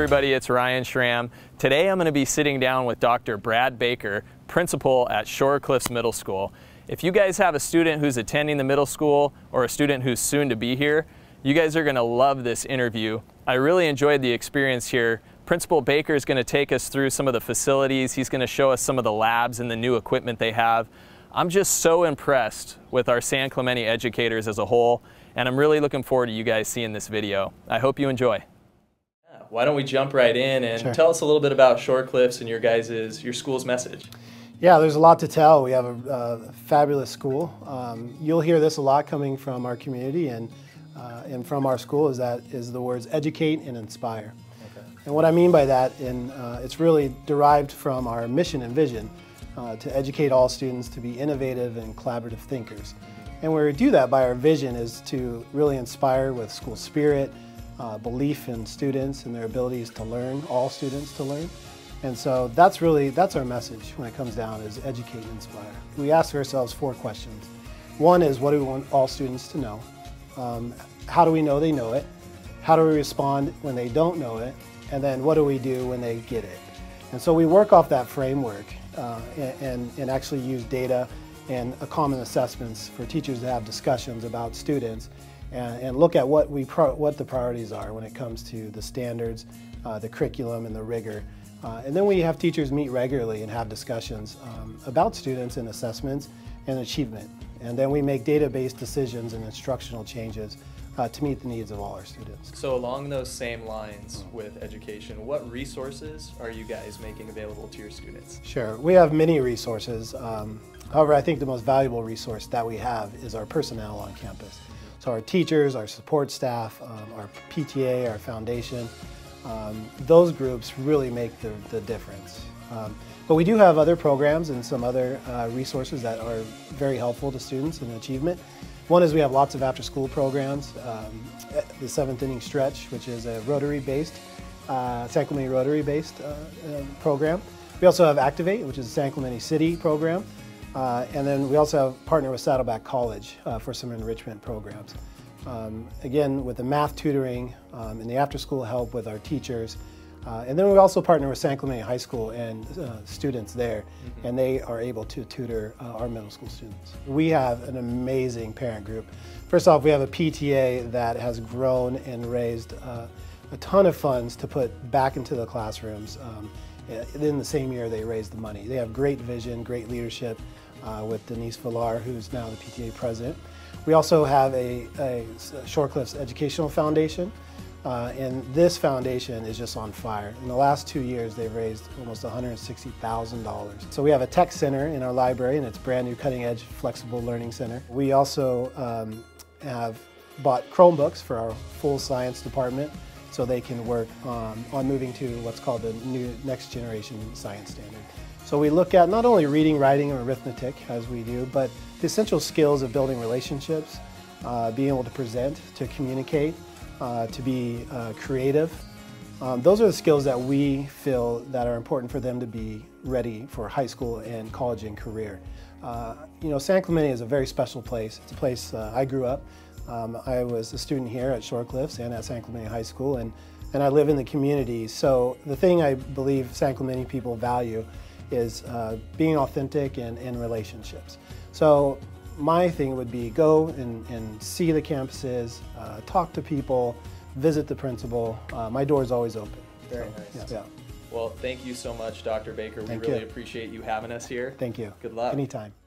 everybody, it's Ryan Schramm. Today I'm going to be sitting down with Dr. Brad Baker, principal at Shorecliffs Middle School. If you guys have a student who's attending the middle school or a student who's soon to be here, you guys are going to love this interview. I really enjoyed the experience here. Principal Baker is going to take us through some of the facilities. He's going to show us some of the labs and the new equipment they have. I'm just so impressed with our San Clemente educators as a whole, and I'm really looking forward to you guys seeing this video. I hope you enjoy. Why don't we jump right in and tell us a little bit about Shorecliffs and your school's message. Yeah, there's a lot to tell. We have a fabulous school. You'll hear this a lot coming from our community and from our school is the words educate and inspire. Okay. And what I mean by that, it's really derived from our mission and vision to educate all students to be innovative and collaborative thinkers. And where we do that by our vision is to really inspire with school spirit, belief in students and their abilities to learn, all students to learn. And so that's our message when it comes down is educate and inspire. We ask ourselves 4 questions. One is, what do we want all students to know? How do we know they know it? How do we respond when they don't know it? And then what do we do when they get it? And so we work off that framework and actually use data and common assessments for teachers to have discussions about students and look at what the priorities are when it comes to the standards, the curriculum, and the rigor. And then we have teachers meet regularly and have discussions about students and assessments and achievement. And then we make data-based decisions and instructional changes to meet the needs of all our students. So along those same lines with education, what resources are you guys making available to your students? Sure, we have many resources. However, I think the most valuable resource that we have is our personnel on campus. So our teachers, our support staff, our PTA, our foundation, those groups really make the difference. But we do have other programs and some other resources that are very helpful to students in achievement. One is we have lots of after-school programs. The 7th Inning Stretch, which is a Rotary-based, San Clemente Rotary-based program. We also have Activate, which is a San Clemente City program. And then we also have partnered with Saddleback College for some enrichment programs. Again, with the math tutoring and the after-school help with our teachers. And then we also partner with San Clemente High School and students there, and they are able to tutor our middle school students. We have an amazing parent group. First off, we have a PTA that has grown and raised a ton of funds to put back into the classrooms. In the same year they raised the money. They have great vision, great leadership with Denise Villar, who's now the PTA president. We also have a Shorecliffs Educational Foundation, and this foundation is just on fire. In the last 2 years, they've raised almost $160,000. So we have a tech center in our library, and it's brand new, cutting-edge, flexible learning center. We also have bought Chromebooks for our full science department, so they can work on moving to what's called the new next generation science standard. So we look at not only reading, writing, and arithmetic as we do, but the essential skills of building relationships, being able to present, to communicate, to be creative. Those are the skills that we feel that are important for them to be ready for high school and college and career. You know, San Clemente is a very special place. It's a place I grew up. I was a student here at Shorecliffs and at San Clemente High School, and I live in the community. So the thing I believe San Clemente people value is being authentic and relationships. So my thing would be go and see the campuses, talk to people, visit the principal. My door is always open. Very nice. Yeah. Well, thank you so much, Dr. Baker. We really appreciate you having us here. Thank you. Good luck. Anytime.